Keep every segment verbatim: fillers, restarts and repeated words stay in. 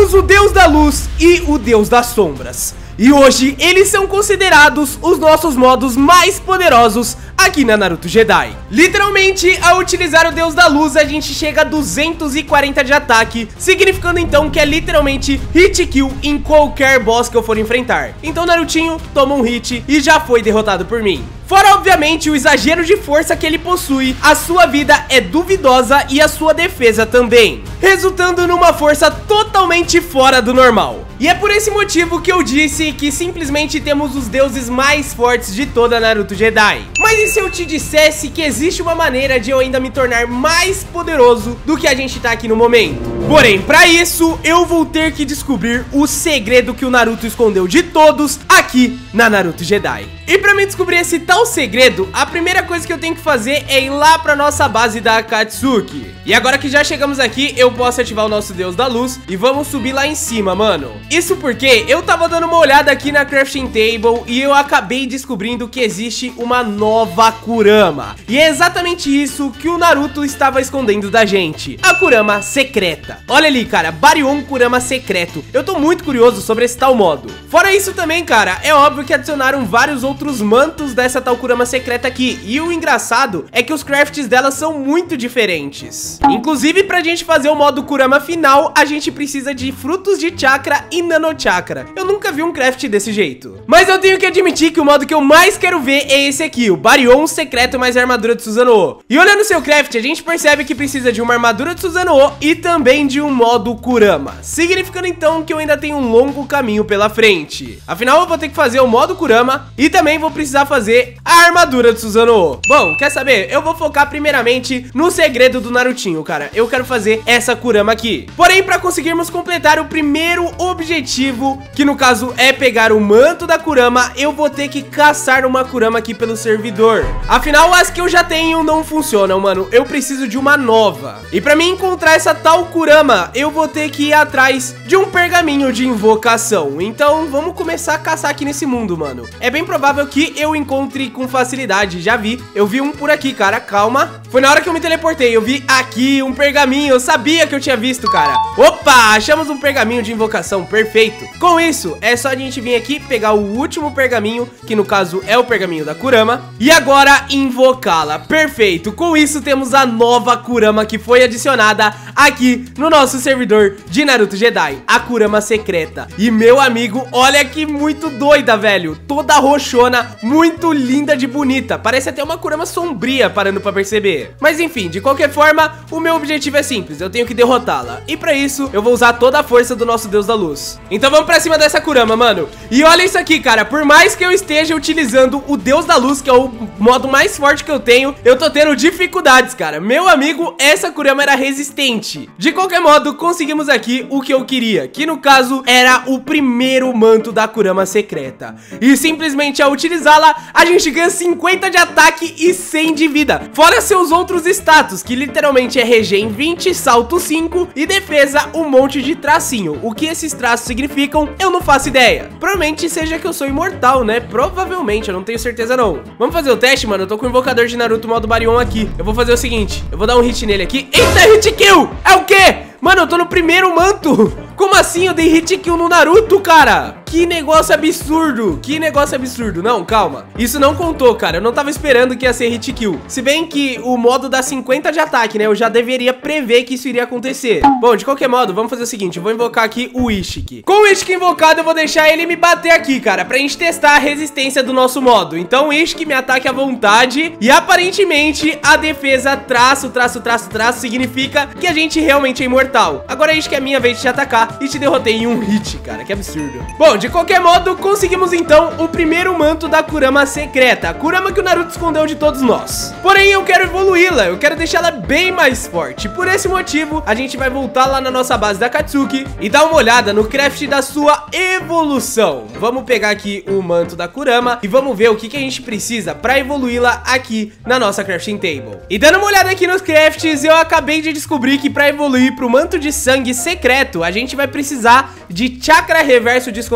temos o Deus da Luz e o Deus das Sombras. E hoje eles são considerados os nossos modos mais poderosos aqui na Naruto Jedi. Literalmente, ao utilizar o Deus da Luz, a gente chega a duzentos e quarenta de ataque, significando então que é literalmente hit kill em qualquer boss que eu for enfrentar. Então Narutinho toma um hit e já foi derrotado por mim. Fora, obviamente, o exagero de força que ele possui, a sua vida é duvidosa e a sua defesa também, resultando numa força totalmente fora do normal. E é por esse motivo que eu disse que simplesmente temos os deuses mais fortes de toda Naruto Jedi. Mas e se eu te dissesse que existe uma maneira de eu ainda me tornar mais poderoso do que a gente tá aqui no momento? Porém, pra isso, eu vou ter que descobrir o segredo que o Naruto escondeu de todos aqui na Naruto Jedi. E pra mim descobrir esse tal segredo, a primeira coisa que eu tenho que fazer é ir lá pra nossa base da Akatsuki. E agora que já chegamos aqui, eu posso ativar o nosso Deus da Luz e vamos subir lá em cima, mano. Isso porque eu tava dando uma olhada aqui na Crafting Table e eu acabei descobrindo que existe uma nova Kurama. E é exatamente isso que o Naruto estava escondendo da gente, a Kurama secreta. Olha ali, cara, Baryon Kurama secreto. Eu tô muito curioso sobre esse tal modo. Fora isso também, cara, é óbvio que adicionaram vários outros outros mantos dessa tal Kurama secreta aqui. E o engraçado é que os crafts dela são muito diferentes. Inclusive, pra gente fazer o modo Kurama final, a gente precisa de frutos de chakra e nanochakra. Eu nunca vi um craft desse jeito. Mas eu tenho que admitir que o modo que eu mais quero ver é esse aqui, o Baryon secreto mais a armadura de Susanoo. E olhando o seu craft, a gente percebe que precisa de uma armadura de Susanoo e também de um modo Kurama, significando então que eu ainda tenho um longo caminho pela frente. Afinal, eu vou ter que fazer o modo Kurama e também Também vou precisar fazer a armadura de Susanoo. Bom, quer saber? Eu vou focar primeiramente no segredo do Narutinho, cara. Eu quero fazer essa Kurama aqui. Porém, para conseguirmos completar o primeiro objetivo, que no caso é pegar o manto da Kurama, eu vou ter que caçar uma Kurama aqui pelo servidor. Afinal, as que eu já tenho não funcionam, mano. Eu preciso de uma nova. E para mim encontrar essa tal Kurama, eu vou ter que ir atrás de um pergaminho de invocação. Então, vamos começar a caçar aqui nesse mundo, mano. É bem provável que eu encontre com facilidade. Já vi, eu vi um por aqui, cara, calma. Foi na hora que eu me teleportei, eu vi aqui um pergaminho. Eu sabia que eu tinha visto, cara. Opa, achamos um pergaminho de invocação, perfeito. Com isso, é só a gente vir aqui, pegar o último pergaminho, que no caso é o pergaminho da Kurama, e agora invocá-la, perfeito. Com isso temos a nova Kurama que foi adicionada aqui no nosso servidor de Naruto Jedi, a Kurama secreta. E meu amigo, olha que muito doida, velho, toda roxona, muito linda de bonita. Parece até uma Kurama sombria, parando pra perceber. Mas enfim, de qualquer forma, o meu objetivo é simples, eu tenho que derrotá-la. E pra isso, eu vou usar toda a força do nosso Deus da Luz. Então vamos pra cima dessa Kurama, mano. E olha isso aqui, cara, por mais que eu esteja utilizando o Deus da Luz, que é o modo mais forte que eu tenho, eu tô tendo dificuldades, cara. Meu amigo, essa Kurama era resistente. De qualquer modo, conseguimos aqui o que eu queria, que no caso era o primeiro manto da Kurama secreta. E simplesmente ao utilizá-la, a gente ganha cinquenta de ataque e cem de vida. Fora seus outros status, que literalmente é regen vinte, salto cinco e defesa um monte de tracinho. O que esses traços significam, eu não faço ideia. Provavelmente seja que eu sou imortal, né? Provavelmente, eu não tenho certeza não. Vamos fazer o teste, mano? Eu tô com o invocador de Naruto modo Baryon aqui. Eu vou fazer o seguinte, eu vou dar um hit nele aqui. Eita, hit kill! É o quê? Mano, eu tô no primeiro manto. Como assim eu dei hit kill no Naruto, cara? Que negócio absurdo. Que negócio absurdo. Não, calma. Isso não contou, cara. Eu não tava esperando que ia ser hit kill. Se bem que o modo dá cinquenta de ataque, né? Eu já deveria prever que isso iria acontecer. Bom, de qualquer modo, vamos fazer o seguinte. Eu vou invocar aqui o Ishiki. Com o Ishiki invocado, eu vou deixar ele me bater aqui, cara, pra gente testar a resistência do nosso modo. Então o Ishiki me ataque à vontade. E aparentemente a defesa traço, traço, traço, traço significa que a gente realmente é imortal. Agora Ishiki é minha vez de te atacar e te derrotei em um hit, cara. Que absurdo. Bom, de qualquer modo, conseguimos então o primeiro manto da Kurama secreta, a Kurama que o Naruto escondeu de todos nós. Porém, eu quero evoluí-la, eu quero deixá-la bem mais forte. Por esse motivo, a gente vai voltar lá na nossa base da Akatsuki e dar uma olhada no craft da sua evolução. Vamos pegar aqui o manto da Kurama e vamos ver o que, que a gente precisa para evoluí-la aqui na nossa crafting table. E dando uma olhada aqui nos crafts, eu acabei de descobrir que para evoluir para o manto de sangue secreto, a gente vai precisar de chakra reverso descontrolado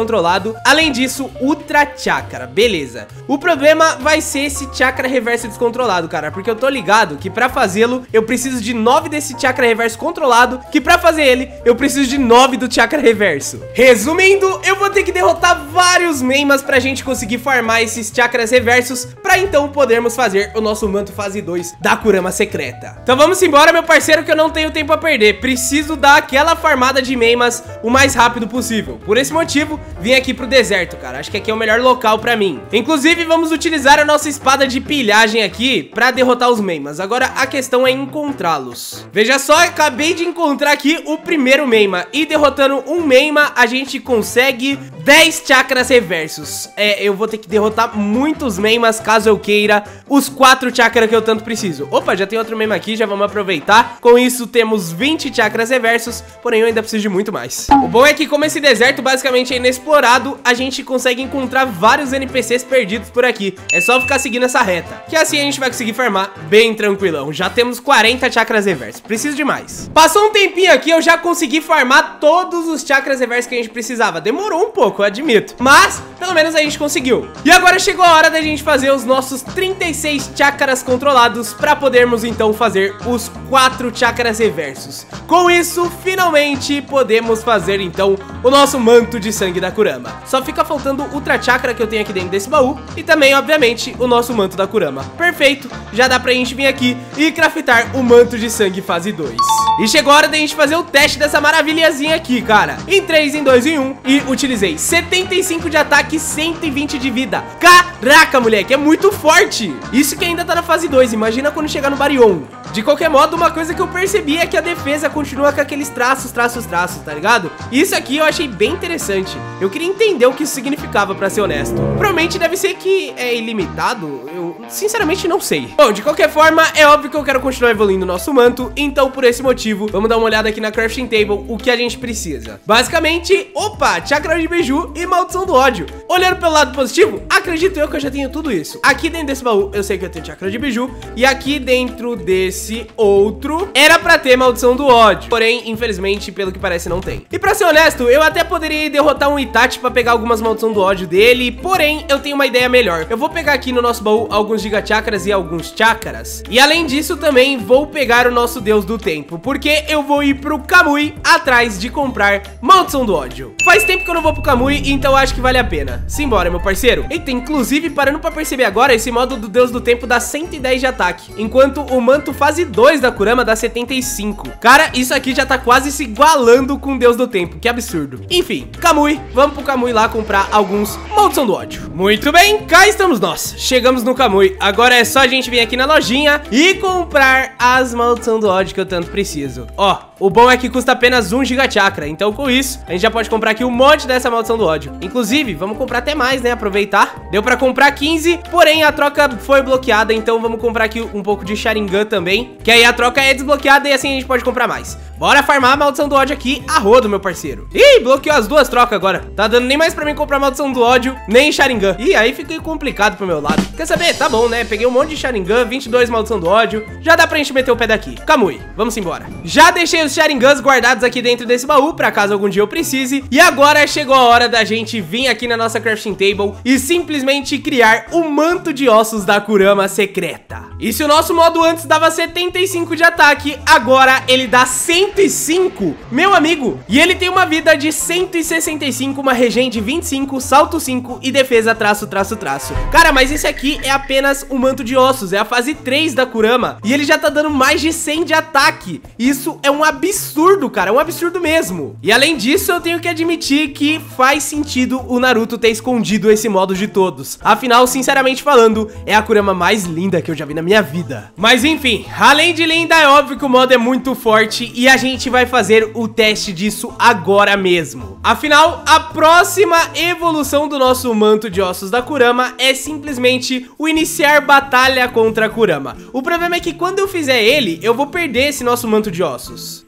descontrolado. Além disso, Ultra Chakra, beleza. O problema vai ser esse Chakra Reverso descontrolado, cara, porque eu tô ligado que pra fazê-lo, eu preciso de nove desse Chakra Reverso controlado, que pra fazer ele, eu preciso de nove do Chakra Reverso. Resumindo, eu vou ter que derrotar vários Meimas pra gente conseguir farmar esses Chakras Reversos, pra então podermos fazer o nosso manto fase dois da Kurama secreta. Então vamos embora, meu parceiro, que eu não tenho tempo a perder. Preciso dar aquela farmada de Meimas o mais rápido possível. Por esse motivo, vim aqui pro deserto, cara. Acho que aqui é o melhor local pra mim. Inclusive, vamos utilizar a nossa espada de pilhagem aqui pra derrotar os Meimas. Agora, a questão é encontrá-los. Veja só, acabei de encontrar aqui o primeiro Meima. E derrotando um Meima, a gente consegue dez Chakras Reversos. É, eu vou ter que derrotar muitos Meimas, caso eu queira os quatro Chakras que eu tanto preciso. Opa, já tem outro Meima aqui, já vamos aproveitar. Com isso, temos vinte Chakras Reversos, porém eu ainda preciso de muito mais. O bom é que, como esse deserto basicamente é inexplorado, a gente consegue encontrar vários N P Cs perdidos por aqui. É só ficar seguindo essa reta, que assim a gente vai conseguir farmar bem tranquilão. Já temos quarenta Chakras Reversos, preciso de mais. Passou um tempinho aqui, eu já consegui farmar todos os Chakras Reversos que a gente precisava. Demorou um pouco, eu admito, mas pelo menos a gente conseguiu. E agora chegou a hora da gente fazer os nossos trinta e seis Chakras controlados, para podermos então fazer os quatro Chakras Reversos. Com isso, finalmente podemos fazer então o nosso manto de sangue da Kurama. Só fica faltando o Ultra Chakra que eu tenho aqui dentro desse baú e também, obviamente, o nosso manto da Kurama. Perfeito, já dá pra gente vir aqui e craftar o manto de sangue fase dois. E chegou a hora da gente fazer o teste dessa maravilhazinha aqui, cara. Em três, em dois, em um, e utilizei setenta e cinco de ataque e cento e vinte de vida. Caraca, moleque, é muito forte. Isso que ainda tá na fase dois, imagina quando chegar no Baryon. De qualquer modo, uma coisa que eu percebi é que a defesa continua com aqueles traços, traços, traços, tá ligado? Isso aqui eu achei bem interessante. Eu queria entender o que isso significava, pra ser honesto. Provavelmente deve ser que é ilimitado, eu sinceramente não sei. Bom, de qualquer forma, é óbvio que eu quero continuar evoluindo o nosso manto, então por esse motivo, vamos dar uma olhada aqui na crafting table, o que a gente precisa. Basicamente, opa, Chakra de Biju e Maldição do Ódio. Olhando pelo lado positivo, acredito eu que eu já tenho tudo isso. Aqui dentro desse baú, eu sei que eu tenho Chakra de Biju, e aqui dentro desse Esse outro era pra ter Maldição do Ódio, porém, infelizmente, pelo que parece, não tem. E pra ser honesto, eu até poderia derrotar um Itachi pra pegar algumas Maldição do Ódio dele, porém, eu tenho uma ideia melhor. Eu vou pegar aqui no nosso baú alguns Giga Chakras e alguns Chakras, e além disso, também vou pegar o nosso Deus do Tempo, porque eu vou ir pro Kamui atrás de comprar Maldição do Ódio. Faz tempo que eu não vou pro Kamui, então acho que vale a pena. Simbora, meu parceiro. Eita, inclusive, parando pra perceber agora, esse modo do Deus do Tempo dá cento e dez de ataque, enquanto o manto faz fase dois da Kurama dá setenta e cinco. Cara, isso aqui já tá quase se igualando com o Deus do Tempo. Que absurdo. Enfim, Kamui. Vamos pro Kamui lá comprar alguns Maldição do Ódio. Muito bem, cá estamos nós. Chegamos no Kamui. Agora é só a gente vir aqui na lojinha e comprar as Maldição do Ódio que eu tanto preciso. Ó, o bom é que custa apenas um Giga Chakra. Então com isso, a gente já pode comprar aqui um monte dessa Maldição do Ódio. Inclusive, vamos comprar até mais, né? Aproveitar. Deu pra comprar quinze, porém a troca foi bloqueada. Então vamos comprar aqui um pouco de Sharingan também, que aí a troca é desbloqueada e assim a gente pode comprar mais. Bora farmar a Maldição do Ódio aqui a rodo, meu parceiro. Ih, bloqueou as duas trocas agora. Tá dando nem mais pra mim comprar Maldição do Ódio, nem Sharingan. Ih, aí fica complicado pro meu lado. Quer saber? Tá bom, né? Peguei um monte de Sharingan, vinte e dois Maldição do Ódio. Já dá pra gente meter o pé daqui. Kamui, vamos embora. Já deixei os Sharingans guardados aqui dentro desse baú, pra caso algum dia eu precise. E agora chegou a hora da gente vir aqui na nossa crafting table e simplesmente criar o manto de ossos da Kurama secreta. E se o nosso modo antes dava setenta e cinco de ataque, agora ele dá cento e cinco, meu amigo. E ele tem uma vida de cento e sessenta e cinco, uma regen de vinte e cinco, salto cinco e defesa traço, traço, traço. Cara, mas esse aqui é apenas o manto de ossos, é a fase três da Kurama. E ele já tá dando mais de cem de ataque. Isso é um absurdo, cara, é um absurdo mesmo. E além disso, eu tenho que admitir que faz sentido o Naruto ter escondido esse modo de todos. Afinal, sinceramente falando, é a Kurama mais linda que eu já vi na minha vida. Mas enfim, além de linda, é óbvio que o modo é muito forte e a gente vai fazer o teste disso agora mesmo. Afinal, a próxima evolução do nosso manto de ossos da Kurama é simplesmente o iniciar batalha contra a Kurama. O problema é que quando eu fizer ele, eu vou perder esse nosso manto de ossos.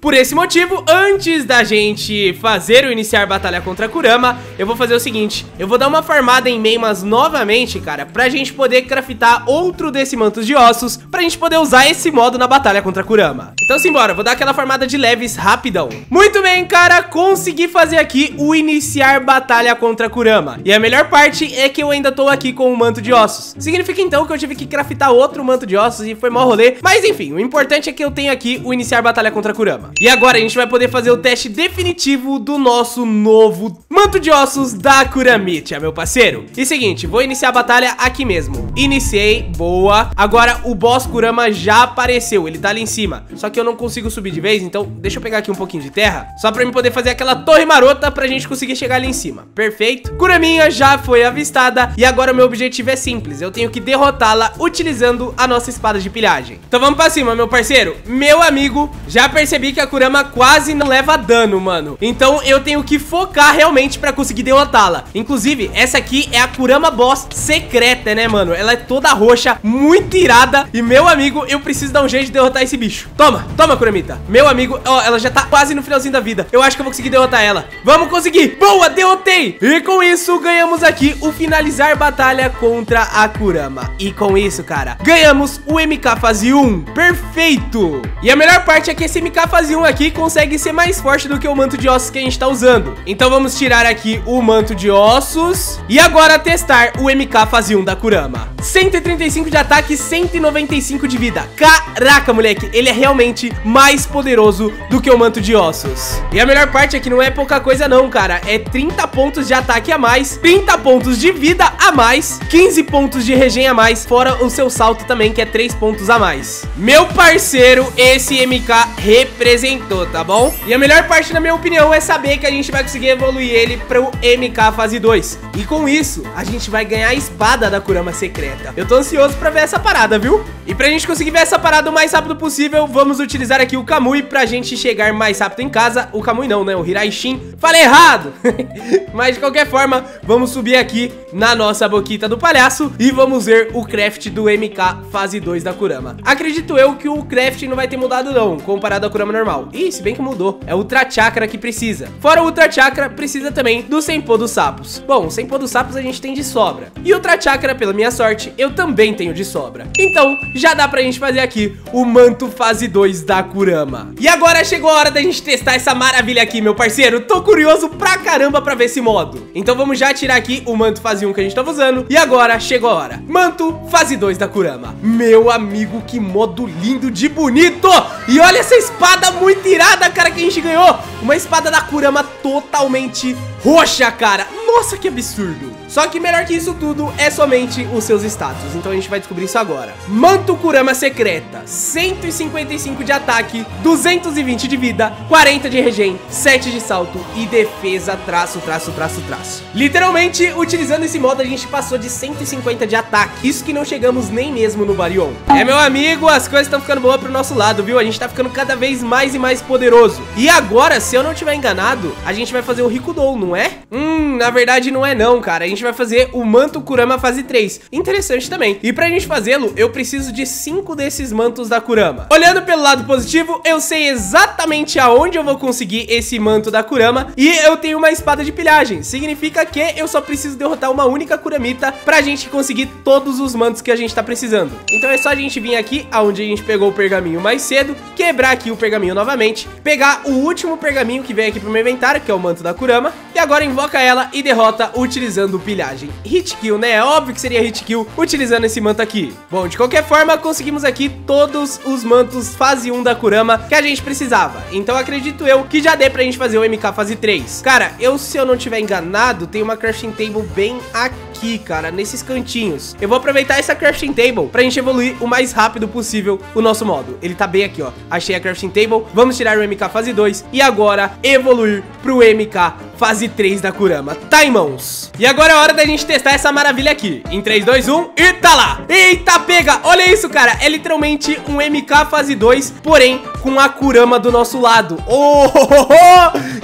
Por esse motivo, antes da gente fazer o iniciar batalha contra a Kurama, eu vou fazer o seguinte, eu vou dar uma farmada em Meimas novamente, cara, pra gente poder craftar outro desse mantos de ossos, pra gente poder usar esse modo na batalha contra a Kurama. Então simbora, vou dar aquela farmada de leves rapidão. Muito bem, cara, consegui fazer aqui o iniciar batalha contra a Kurama. E a melhor parte é que eu ainda tô aqui com o manto de ossos. Significa então que eu tive que craftar outro manto de ossos e foi mó rolê. Mas enfim, o importante é que eu tenho aqui o iniciar batalha contra a Kurama. E agora a gente vai poder fazer o teste definitivo do nosso novo manto de ossos da Kuramicha, meu parceiro. E seguinte, vou iniciar a batalha aqui mesmo. Iniciei, boa. Agora o boss Kurama já apareceu, ele tá ali em cima. Só que eu não consigo subir de vez, então deixa eu pegar aqui um pouquinho de terra, só pra mim poder fazer aquela torre marota pra gente conseguir chegar ali em cima. Perfeito. Kuraminha já foi avistada e agora o meu objetivo é simples, eu tenho que derrotá-la utilizando a nossa espada de pilhagem. Então vamos pra cima, meu parceiro. Meu amigo, já percebi que a Kurama quase não leva dano, mano. Então eu tenho que focar realmente pra conseguir derrotá-la. Inclusive, essa aqui é a Kurama Boss secreta, né, mano? Ela é toda roxa, muito irada. E, meu amigo, eu preciso dar um jeito de derrotar esse bicho. Toma, toma, Kuramita. Meu amigo, ó, ela já tá quase no finalzinho da vida. Eu acho que eu vou conseguir derrotar ela. Vamos conseguir. Boa, derrotei. E com isso, ganhamos aqui o finalizar batalha contra a Kurama. E com isso, cara, ganhamos o M K fase um. Perfeito. E a melhor parte é que esse M K fase um aqui consegue ser mais forte do que o manto de ossos que a gente tá usando. Então vamos tirar aqui o manto de ossos e agora testar o M K fase um da Kurama. cento e trinta e cinco de ataque, cento e noventa e cinco de vida. Caraca, moleque, ele é realmente mais poderoso do que o manto de ossos. E a melhor parte é que não é pouca coisa não, cara. É trinta pontos de ataque a mais, trinta pontos de vida a mais, quinze pontos de regen a mais, fora o seu salto também, que é três pontos a mais. Meu parceiro, esse M K representou, tá bom? E a melhor parte, na minha opinião, é saber que a gente vai conseguir evoluir ele pro M K fase dois. E com isso, a gente vai ganhar a espada da Kurama secreta. Eu tô ansioso pra ver essa parada, viu? E pra gente conseguir ver essa parada o mais rápido possível, vamos utilizar aqui o Kamui pra gente chegar mais rápido em casa. O Kamui não, né? O Hiraishin. Falei errado! Mas de qualquer forma, vamos subir aqui na nossa boquita do palhaço e vamos ver o craft do M K fase dois da Kurama. Acredito eu que o craft não vai ter mudado não, comparado à Kurama normal. Ih, se bem que mudou. É o Ultra Chakra que precisa. Fora o Ultra Chakra, precisa também do Senpou dos Sapos. Bom, o Senpou dos Sapos a gente tem de sobra. E o Ultra Chakra, pela minha sorte, eu também tenho de sobra. Então, já dá pra gente fazer aqui o manto fase dois da Kurama. E agora chegou a hora da gente testar essa maravilha aqui, meu parceiro. Tô curioso pra caramba pra ver esse modo. Então vamos já tirar aqui o manto fase um que a gente tava usando. E agora chegou a hora. Manto fase dois da Kurama. Meu amigo, que modo lindo de bonito. E olha essa espada muito irada, cara, que a gente ganhou. Uma espada da Kurama totalmente roxa, cara. Nossa, que absurdo. Só que melhor que isso tudo é somente os seus status. Então a gente vai descobrir isso agora. Manto Kurama secreta, cento e cinquenta e cinco de ataque, duzentos e vinte de vida, quarenta de regen, sete de salto e defesa, traço, traço, traço, traço. Literalmente, utilizando esse modo, a gente passou de cento e cinquenta de ataque. Isso que não chegamos nem mesmo no Baryon. É, meu amigo, as coisas estão ficando boas pro nosso lado, viu? A gente tá ficando cada vez mais e mais poderoso. E agora, se eu não tiver enganado, a gente vai fazer o Rikudou, não é? Hum, na verdade não é não, cara. A gente vai fazer o manto Kurama fase três. Interessante também. E pra gente fazê-lo, eu preciso de cinco desses mantos da Kurama. Olhando pelo lado positivo, eu sei exatamente aonde eu vou conseguir esse manto da Kurama. E eu tenho uma espada de pilhagem. Significa que eu só preciso derrotar uma única Kuramita pra gente conseguir todos os mantos que a gente tá precisando. Então é só a gente vir aqui, aonde a gente pegou o pergaminho mais cedo, quebrar aqui o pergaminho novamente, pegar o último pergaminho que vem aqui pro meu inventário, que é o manto da Kurama, e agora invoca ela e derrota utilizando pilhagem. Hit kill, né? É óbvio que seria hit kill utilizando esse manto aqui. Bom, de qualquer forma, conseguimos aqui todos os mantos fase um da Kurama que a gente precisava. Então acredito eu que já dê pra gente fazer o M K fase três. Cara, eu, se eu não tiver enganado, tem uma crafting table bem aqui, cara, nesses cantinhos. Eu vou aproveitar essa crafting table pra gente evoluir o mais rápido possível o nosso modo. Ele tá bem aqui, ó. Achei a crafting table. Vamos tirar o M K fase dois e agora evoluir pro M K fase três da Kurama. Tá em mãos. E agora é hora da gente testar essa maravilha aqui. Em três, dois, um e tá lá. Eita, pega. Olha isso, cara. É literalmente um M K fase dois, porém com a Kurama do nosso lado. Oh, oh, oh, oh.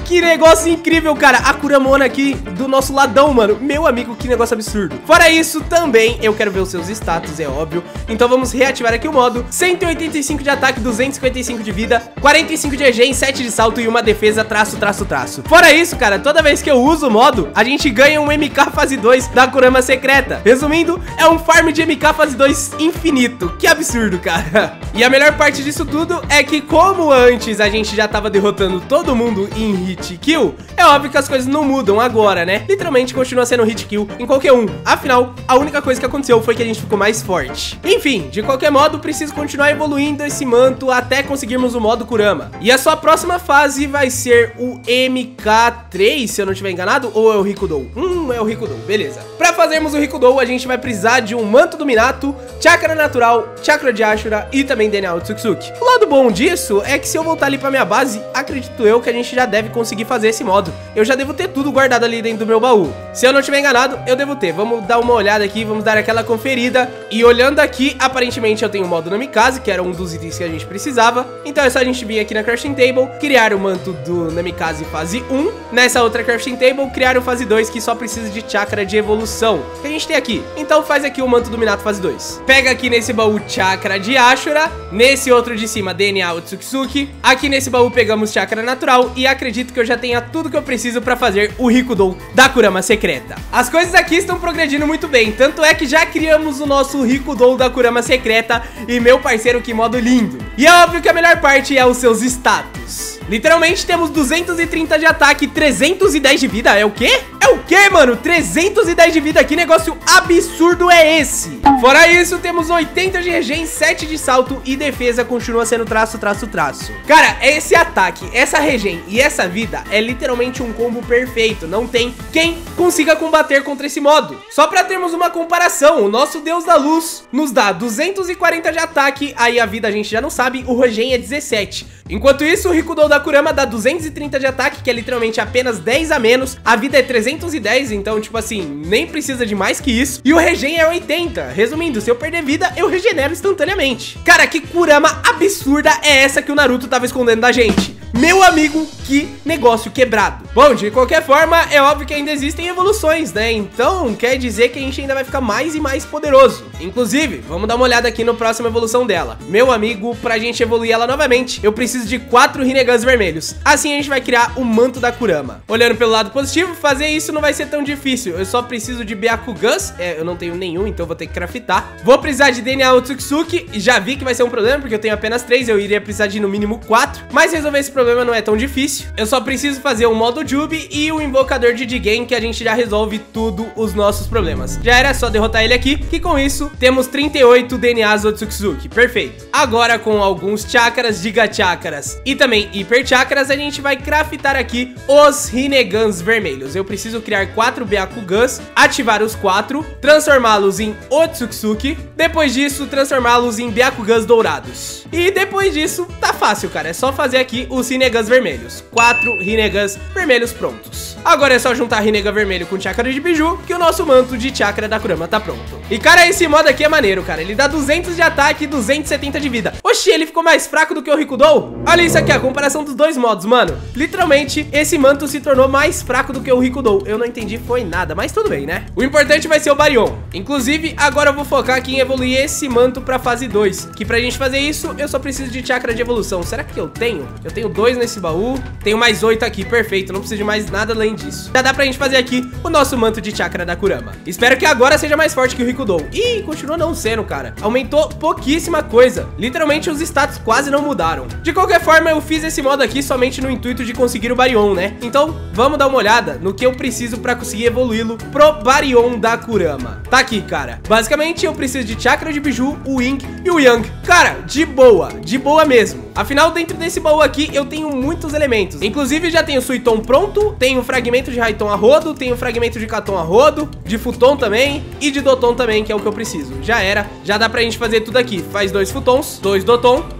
que negócio incrível, cara. A Kuramona aqui do nosso ladão, mano. Meu amigo, que negócio absurdo. Fora isso, também eu quero ver os seus status, é óbvio. Então vamos reativar aqui o modo. cento e oitenta e cinco de ataque, duzentos e cinquenta e cinco de vida, quarenta e cinco de regen, sete de salto e uma defesa, traço, traço, traço. Fora isso, cara, toda vez que eu uso o modo, a gente ganha um M K fase dois da Kurama secreta. Resumindo, é um farm de M K fase dois infinito. Que absurdo, cara. E a melhor parte disso tudo é que, como antes a gente já tava derrotando todo mundo em hit kill, é óbvio que as coisas não mudam agora, né? Literalmente continua sendo hit kill em qualquer um. Afinal, a única coisa que aconteceu foi que a gente ficou mais forte. Enfim, de qualquer modo, preciso continuar evoluindo esse manto até conseguirmos o modo Kurama. E a sua próxima fase vai ser o M K três, se eu não estiver enganado, ou é o Rikudou? Hum, é o Rikudou, beleza. Pra fazermos o Rikudou, a gente vai precisar de um manto do Minato, chakra natural, chakra de Ashura e também D N A Otsutsuki. O lado bom disso é que se eu voltar ali pra minha base, acredito eu que a gente já deve conseguir fazer esse modo. Eu já devo ter tudo guardado ali dentro do meu baú. Se eu não estiver enganado, eu devo ter. Vamos dar uma olhada aqui, vamos dar aquela conferida. E olhando aqui, aparentemente eu tenho o modo Namikaze, que era um dos itens que a gente precisava. Então é só a gente vir aqui na Crafting Table, criar o manto do Namikaze fase um. Nessa outra Crafting Table, criar o fase dois, que só precisa de chakra de evolução, que a gente tem aqui. Então faz aqui o manto do Minato fase dois. Pega aqui nesse baú chakra de Ashura, nesse outro de cima D N A Otsutsuki. Aqui nesse baú pegamos chakra natural e acredito que eu já tenha tudo que eu preciso pra fazer o Rikudou da Kurama secreta. As coisas aqui estão progredindo muito bem, tanto é que já criamos o nosso Rikudou da Kurama secreta e meu parceiro, que modo lindo. E é óbvio que a melhor parte é os seus status. Literalmente temos duzentos e trinta de ataque e trezentos e dez de vida. É o quê? É o quê, mano? trezentos e dez de vida. Que negócio absurdo é esse? Fora isso, temos oitenta de regen, sete de salto e defesa continua sendo traço, traço, traço. Cara, esse ataque, essa regen e essa vida é literalmente um combo perfeito. Não tem quem consiga combater contra esse modo. Só pra termos uma comparação, o nosso Deus da Luz nos dá duzentos e quarenta de ataque, aí a vida a gente já não sabe, o regen é dezessete. Enquanto isso, o Rikudou da Kurama dá duzentos e trinta de ataque, que é literalmente apenas dez a menos. A vida é trezentos e dez, então, tipo assim, nem precisa de mais que isso. E o regen é oitenta. Resumindo, se eu perder vida, eu regenero instantaneamente. Cara, que Kurama absurda é essa que o Naruto tava escondendo da gente? Meu amigo, que negócio quebrado. Bom, de qualquer forma, é óbvio que ainda existem evoluções, né? Então, quer dizer que a gente ainda vai ficar mais e mais poderoso. Inclusive, vamos dar uma olhada aqui no próximo evolução dela. Meu amigo, pra gente evoluir ela novamente, eu preciso de quatro Rinegans vermelhos. Assim a gente vai criar o manto da Kurama. Olhando pelo lado positivo, fazer isso não vai ser tão difícil. Eu só preciso de Byakugans. É, eu não tenho nenhum, então vou ter que craftar. Vou precisar de D N A Otsutsuki. Já vi que vai ser um problema, porque eu tenho apenas três. Eu iria precisar de no mínimo quatro. Mas resolver esse problema não é tão difícil. Eu só preciso fazer o modo Jubi e o invocador de Jigen, que a gente já resolve tudo os nossos problemas. Já era só derrotar ele aqui, que com isso temos trinta e oito D N As Otsutsuki. Perfeito. Agora com alguns chakras, Giga Chakras e também Hyper Chakras, a gente vai craftar aqui os Rinegans vermelhos. Eu preciso criar quatro Byakugans, ativar os quatro, transformá-los em Otsutsuki. Depois disso, transformá-los em Byakugans dourados. E depois disso, tá fácil, cara. É só fazer aqui os Rinegans vermelhos. Quatro Rinegans vermelhos prontos. Agora é só juntar Rinnegan vermelho com chakra de biju, que o nosso manto de chakra da Kurama tá pronto. E cara, esse modo aqui é maneiro, cara. Ele dá duzentos de ataque e duzentos e setenta de vida. Oxi, ele ficou mais fraco do que o Rikudou? Olha isso aqui, a comparação dos dois modos, mano. Literalmente, esse manto se tornou mais fraco do que o Rikudou. Eu não entendi, foi nada, mas tudo bem, né? O importante vai ser o Baryon. Inclusive, agora eu vou focar aqui em evoluir esse manto pra fase dois. Que pra gente fazer isso, eu só preciso de chakra de evolução. Será que eu tenho? Eu tenho dois nesse baú. Tenho mais oito aqui, perfeito. Não preciso de mais nada além disso. Já dá pra gente fazer aqui o nosso manto de chakra da Kurama. Espero que agora seja mais forte que o Rikudou. Ih, continua não sendo, cara. Aumentou pouquíssima coisa. Literalmente, os status quase não mudaram. De qualquer forma, eu fiz esse modo aqui somente no intuito de conseguir o Baryon, né? Então, vamos dar uma olhada no que eu preciso pra conseguir evoluí-lo pro Baryon da Kurama. Tá aqui, cara. Basicamente, eu preciso de chakra de biju, o Ink e o Yang. Cara, de boa. De boa mesmo. Afinal, dentro desse baú aqui, eu tenho muitos elementos. Inclusive, já tenho Suiton pronto, tenho fragmento de Raiton a rodo, tenho fragmento de Katon a rodo, de Futon também e de Doton também, que é o que eu preciso. Já era. Já dá pra gente fazer tudo aqui. Faz dois Futons, dois Doton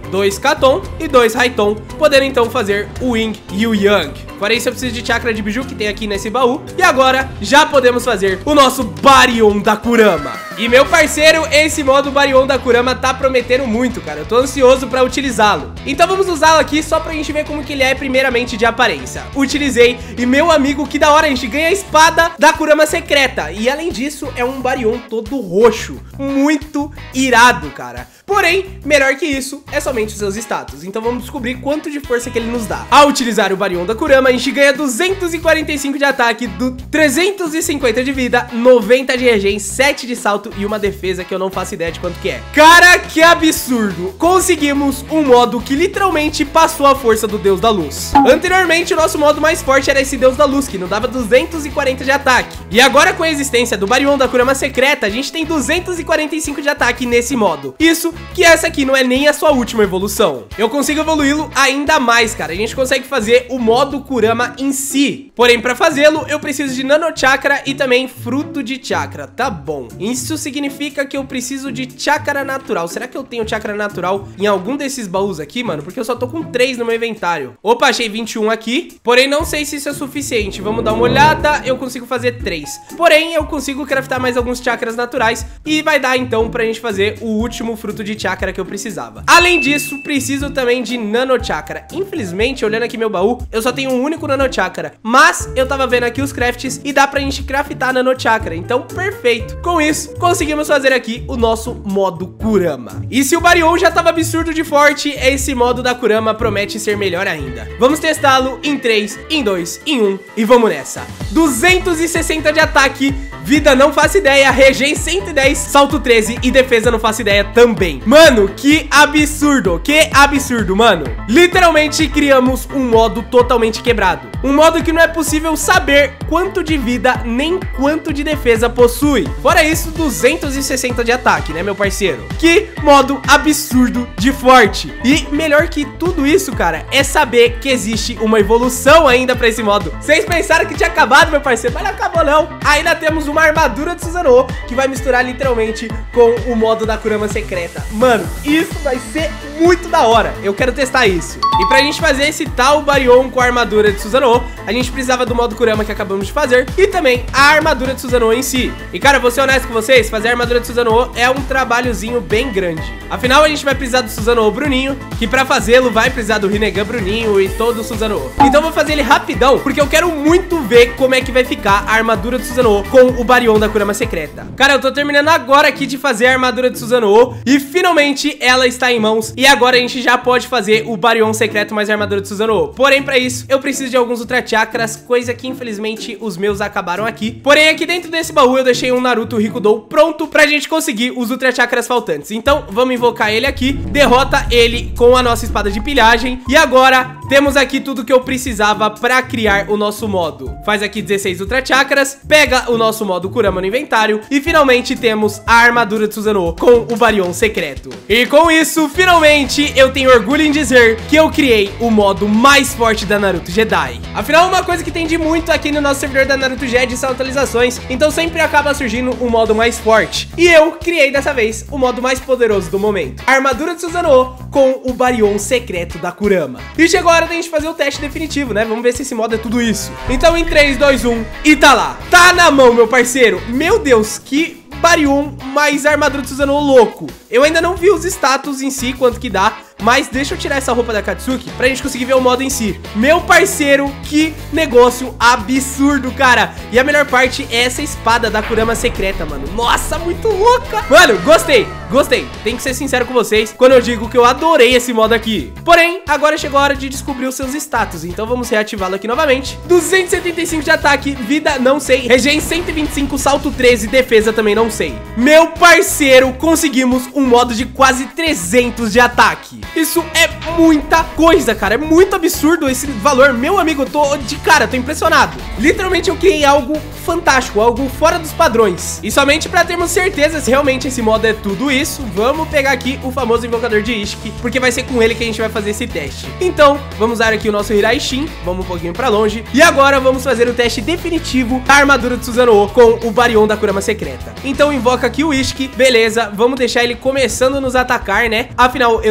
dois Katon e dois Raiton, podendo então fazer o Yin e o Yang. Para isso eu preciso de chakra de biju que tem aqui nesse baú. E agora já podemos fazer o nosso Baryon da Kurama. E meu parceiro, esse modo Baryon da Kurama tá prometendo muito, cara. Eu tô ansioso pra utilizá-lo. Então vamos usá-lo aqui só pra gente ver como que ele é primeiramente de aparência. Utilizei e meu amigo, que da hora, a gente ganha a espada da Kurama secreta. E além disso, é um Baryon todo roxo. Muito irado, cara. Porém, melhor que isso, é somente os seus status. Então vamos descobrir quanto de força que ele nos dá. Ao utilizar o Baryon da Kurama, a gente ganha duzentos e quarenta e cinco de ataque, do trezentos e cinquenta de vida, noventa de regen, sete de salto e uma defesa que eu não faço ideia de quanto que é. Cara, que absurdo! Conseguimos um modo que literalmente passou a força do Deus da Luz. Anteriormente, o nosso modo mais forte era esse Deus da Luz, que nos dava duzentos e quarenta de ataque. E agora, com a existência do Baryon da Kurama secreta, a gente tem duzentos e quarenta e cinco de ataque nesse modo. Isso que essa aqui não é nem a sua última evolução. Eu consigo evoluí-lo ainda mais, cara. A gente consegue fazer o modo Kurama em si. Porém, para fazê-lo, eu preciso de Nano Chakra e também Fruto de Chakra. Tá bom. Isso significa que eu preciso de Chakra natural. Será que eu tenho Chakra natural em algum desses baús aqui, mano? Porque eu só tô com três no meu inventário. Opa, achei vinte e um aqui. Porém, não sei se isso é suficiente. Vamos dar uma olhada. Eu consigo fazer três. Porém, eu consigo craftar mais alguns chakras naturais. E vai dar, então, pra gente fazer o último Fruto de Chakra que eu precisava. Além disso, preciso também de Nano Chakra. Infelizmente, olhando aqui meu baú, eu só tenho um único Nano Chakra. Mas eu tava vendo aqui os crafts e dá pra gente craftar Nano Chakra. Então, perfeito. Com isso, conseguimos fazer aqui o nosso modo Kurama. E se o Baryon já tava absurdo de forte, esse modo da Kurama promete ser melhor ainda. Vamos testá-lo em três, em dois, em um e vamos nessa. duzentos e sessenta de ataque, vida não faço ideia, regen cento e dez, salto treze e defesa não faço ideia também. Mano, que absurdo, que absurdo, mano. Literalmente criamos um modo totalmente quebrado. Um modo que não é possível saber quanto de vida nem quanto de defesa possui. Fora isso, duzentos e sessenta de ataque, né, meu parceiro? Que modo absurdo de forte. E melhor que tudo isso, cara, é saber que existe uma evolução ainda pra esse modo. Vocês pensaram que tinha acabado, meu parceiro, mas não acabou não. Ainda temos uma armadura de Susanoo, que vai misturar literalmente com o modo da Kurama secreta. Mano, isso vai ser muito da hora. Eu quero testar isso. E pra gente fazer esse tal Baryon com a armadura de Susanoo, a gente precisava do modo Kurama que acabamos de fazer e também a armadura de Susanoo em si. E cara, vou ser honesto com vocês, fazer a armadura de Susanoo é um trabalhozinho bem grande. Afinal, a gente vai precisar do Susanoo Bruninho, que pra fazê-lo vai precisar do Rinnegan Bruninho e todo o Susanoo. Então vou fazer ele rapidão, porque eu quero muito ver como é que vai ficar a armadura de Susanoo com o Baryon da Kurama secreta. Cara, eu tô terminando agora aqui de fazer a armadura de Susanoo e finalmente ela está em mãos. E agora a gente já pode fazer o Baryon secreto mais a armadura de Susanoo. Porém, pra isso, eu preciso de alguns Ultra Chakras, coisa que infelizmente os meus acabaram aqui. Porém, aqui dentro desse baú eu deixei um Naruto Rikudou pronto pra gente conseguir os Ultra Chakras faltantes. Então, vamos invocar ele aqui, derrota ele com a nossa espada de pilhagem. E agora, temos aqui tudo que eu precisava pra criar o nosso modo. Faz aqui dezesseis Ultra Chakras, pega o nosso modo Kurama no inventário e finalmente temos a armadura de Susanoo com o Baryon secreto. E com isso, finalmente, eu tenho orgulho em dizer que eu criei o modo mais forte da Naruto Jedi. Afinal, uma coisa que tem de muito aqui no nosso servidor da Naruto Jedi são atualizações, então sempre acaba surgindo um modo mais forte. E eu criei dessa vez o modo mais poderoso do momento, a armadura de Susanoo com o Baryon secreto da Kurama. E chegou a hora da gente fazer o teste definitivo, né? Vamos ver se esse modo é tudo isso. Então em três, dois, um e tá lá. Tá na mão, meu parceiro. Meu Deus, que Baryon mais armadura de Susanoo louco. Eu ainda não vi os status em si, quanto que dá, mas deixa eu tirar essa roupa da Katsuki pra gente conseguir ver o modo em si. Meu parceiro, que negócio absurdo, cara. E a melhor parte é essa espada da Kurama secreta, mano. Nossa, muito louca. Mano, gostei, gostei. Tenho que ser sincero com vocês quando eu digo que eu adorei esse modo aqui. Porém, agora chegou a hora de descobrir os seus status. Então vamos reativá-lo aqui novamente. duzentos e setenta e cinco de ataque, vida não sei, regen cento e vinte e cinco, salto treze, defesa também não sei. Meu parceiro, conseguimos um modo de quase trezentos de ataque. Isso é muita coisa, cara. É muito absurdo esse valor. Meu amigo, eu tô de cara, tô impressionado. Literalmente eu criei algo fantástico, algo fora dos padrões. E somente pra termos certeza se realmente esse modo é tudo isso, vamos pegar aqui o famoso invocador de Ishiki, porque vai ser com ele que a gente vai fazer esse teste. Então, vamos usar aqui o nosso Hiraishin, vamos um pouquinho pra longe. E agora vamos fazer o teste definitivo da armadura de Susanoo com o Baryon da Kurama secreta. Então invoca aqui o Ishiki, beleza, vamos deixar ele começando a nos atacar, né? Afinal, eu tenho defesa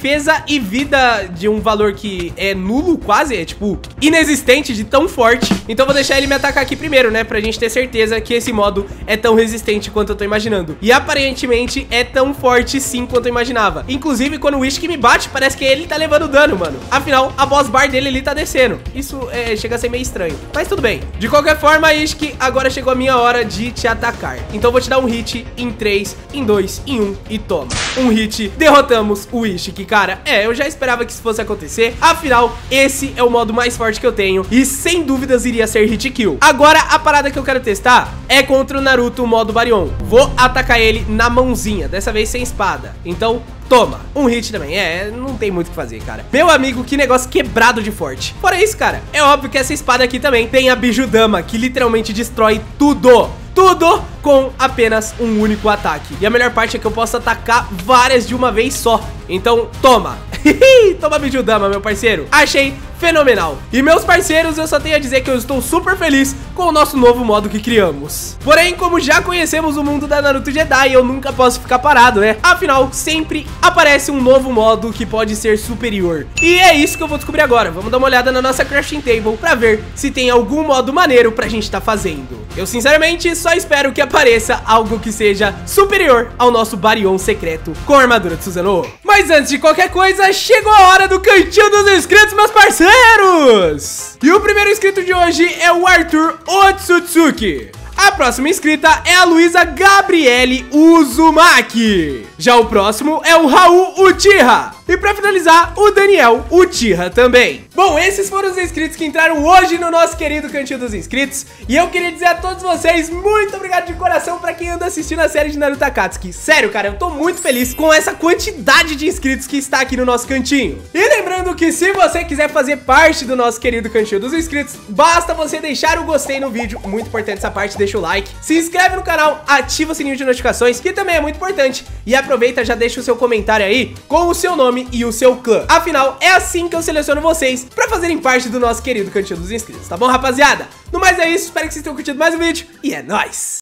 defesa e vida de um valor que é nulo, quase, é tipo inexistente de tão forte. Então vou deixar ele me atacar aqui primeiro, né, pra gente ter certeza que esse modo é tão resistente quanto eu tô imaginando. E aparentemente é tão forte sim quanto eu imaginava. Inclusive quando o Ishik me bate, parece que ele tá levando dano, mano. Afinal, a boss bar dele ali tá descendo. Isso é, chega a ser meio estranho, mas tudo bem. De qualquer forma, Ishik, agora chegou a minha hora de te atacar. Então vou te dar um hit em três, em dois, em um e toma. Um hit, derrotamos o Ishik, cara. É, eu já esperava que isso fosse acontecer. Afinal, esse é o modo mais forte que eu tenho e sem dúvidas iria ser hit kill. Agora, a parada que eu quero testar é contra o Naruto modo Baryon. Vou atacar ele na mãozinha, dessa vez sem espada. Então, toma, um hit também. É, não tem muito o que fazer, cara. Meu amigo, que negócio quebrado de forte. Fora isso, cara, é óbvio que essa espada aqui também tem a Bijudama, que literalmente destrói tudo. Tudo com apenas um único ataque. E a melhor parte é que eu posso atacar várias de uma vez só. Então, toma. Toma, Bijudama, meu parceiro. Achei fenomenal. E meus parceiros, eu só tenho a dizer que eu estou super feliz com o nosso novo modo que criamos. Porém, como já conhecemos o mundo da Naruto Jedi, eu nunca posso ficar parado, né? Afinal, sempre aparece um novo modo que pode ser superior. E é isso que eu vou descobrir agora. Vamos dar uma olhada na nossa crafting table pra ver se tem algum modo maneiro pra gente tá fazendo. Eu, sinceramente, só espero que apareça algo que seja superior ao nosso Baryon secreto com a armadura de Susanoo. Mas antes de qualquer coisa, chegou a hora do cantinho dos inscritos, meus parceiros! E o primeiro inscrito de hoje é o Arthur Otsutsuki. A próxima inscrita é a Luísa Gabriele Uzumaki. Já o próximo é o Raul Uchiha. E pra finalizar, o Daniel Uchiha também. Bom, esses foram os inscritos que entraram hoje no nosso querido Cantinho dos Inscritos. E eu queria dizer a todos vocês, muito obrigado de coração pra quem anda assistindo a série de Naruto Akatsuki. Sério, cara, eu tô muito feliz com essa quantidade de inscritos que está aqui no nosso cantinho. E lembrando que se você quiser fazer parte do nosso querido Cantinho dos Inscritos, basta você deixar o gostei no vídeo, muito importante essa parte, deixa o like. Se inscreve no canal, ativa o sininho de notificações, que também é muito importante. E aproveita, já deixa o seu comentário aí com o seu nome e o seu clã. Afinal, é assim que eu seleciono vocês pra fazerem parte do nosso querido Cantinho dos Inscritos, tá bom, rapaziada? No mais é isso, espero que vocês tenham curtido mais o vídeo e é nóis!